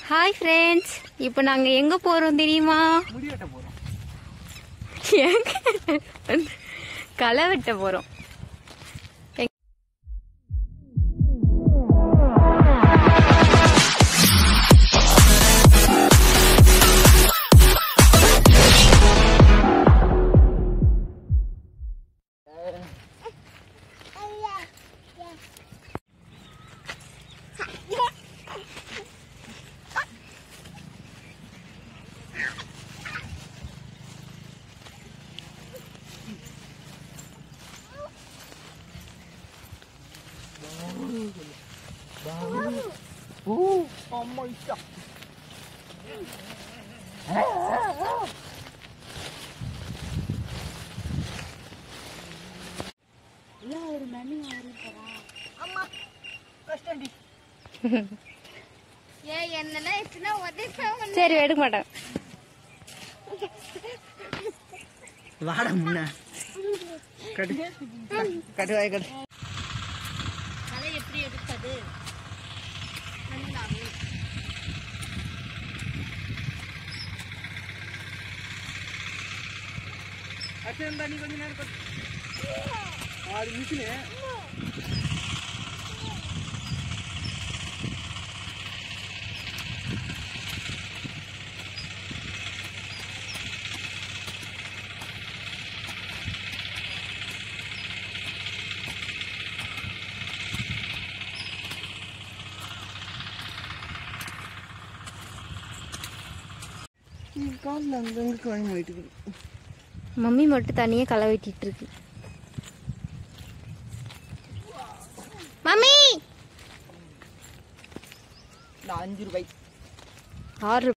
Hi friends, இப்போ நாங்கள் எங்கே போகிறோம் தெரியுமா? முடி வெட்ட போகிறோம். களை வெட்ட போகிறோம். அம்மா இஷ்டா. ஒரு மணி ஆறிப்பா. அம்மா கஷ்டண்டி. என்னன்னா எத்தனை உதவி. சரி, எடுக்க மாட்டேன். வாடா முன்ன கட்டு கட்டு வாய் கட்டு. அதை எப்படி எடுப்பது? அச்சா நீ கொஞ்ச நேரம் கட்டு. ஆறு மிஷினு காலில் அங்கங்கே காயம் ஆயிட்டு. மம்மி மட்டும் தனியாக களை வெட்டிட்டு இருக்கு. மம்மி 5 ரூபாய் 6